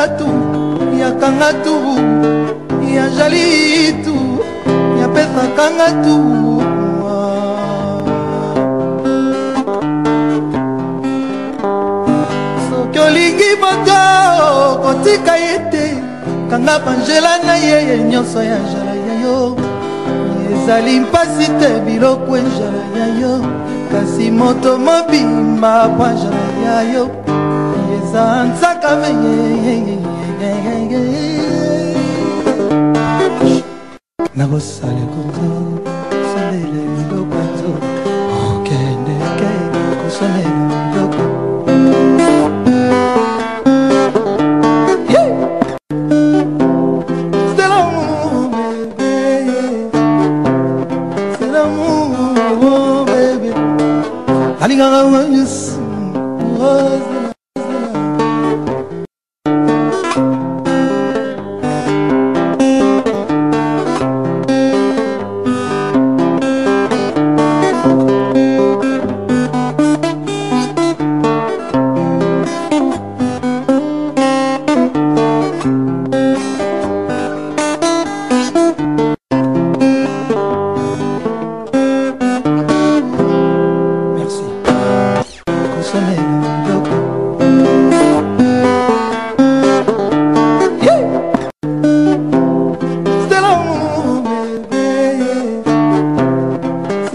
tu, ya kanga tu, ya jali tu, ya pesa kanga tu. Soki olingi moto kotika ye te, kanga banzela na ye nyonso ya njala ya yo. Ezali mpasi te biloko enjala ya yo, kasi moto mobimba pa njala ya yo. Eza nzaka veye nakosala koto kosomela biloko to okendeke kosomela biloko. C'est l'amour bébé, c'est l'amour bébé. Alinganga wanyusu rose.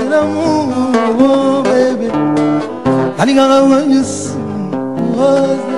Alinganga wanyusu rose.